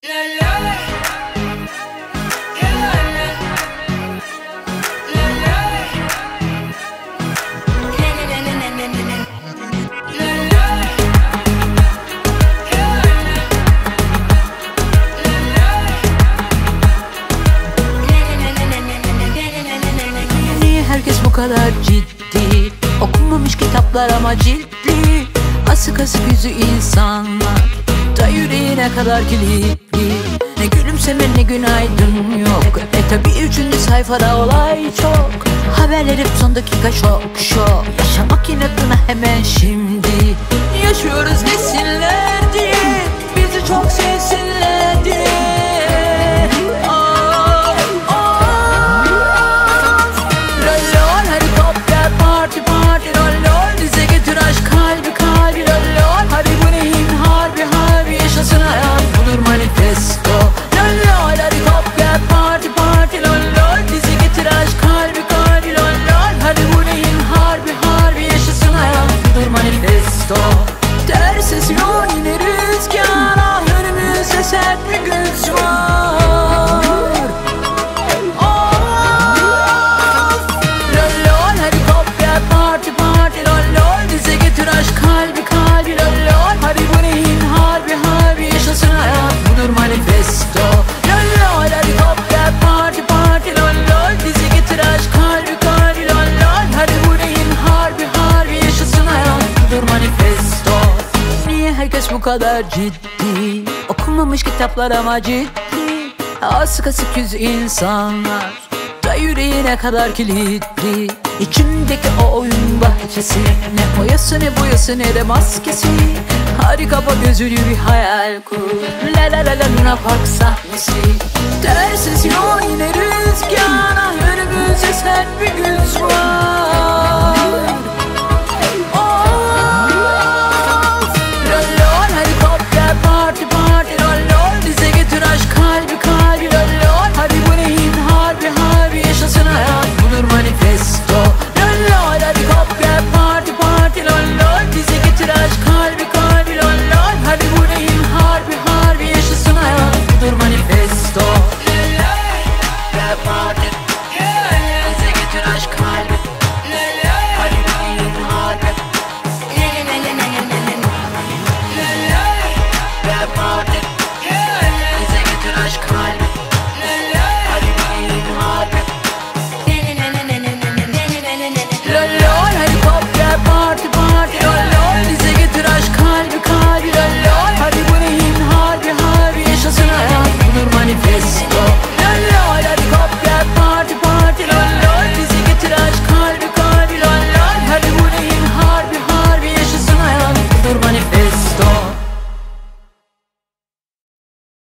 Niye herkes bu kadar ciddi? Okunmamış kitaplar ama ciltli. Asık asık yüzü insanlar da yüreğine kadar kilitli. Ne gülümseme ne günaydın yok. Tabi 3. sayfada olay çok. Haberler hep son dakika şok şok. Yaşamak inadına hemen şimdi. Yaşıyoruz desinler diye, bizi çok sevsinler diye. Tersiz yol yine rüzgara, önümüzde sert bir güç var. Of! Lol lol hadi kop gel parti parti lol lol. Bize getir aşk kalbi kalbi lol lol. Hadi bu neyin harbi harbi, yaşasın hayat budur manifesto. Lol lol hadi kop gel parti parti lol lol. Bize getir aşk kalbi kalbi lol lol. Hadi bu neyin harbi harbi, yaşasın hayat budur manifesto. Niye herkes bu kadar ciddi? Okunmamış kitaplar ama ciddi. Asık asık yüz insanlar da yüreğine kadar kilitli. İçimdeki o oyun bahçesi, ne oyası ne boyası ne de maskesi. Hadi kapa gözünü bir hayal kur. La la la la Luna Park sahnesi. Tersiz yol yine rüzgara, önümüzde sert bir güç var.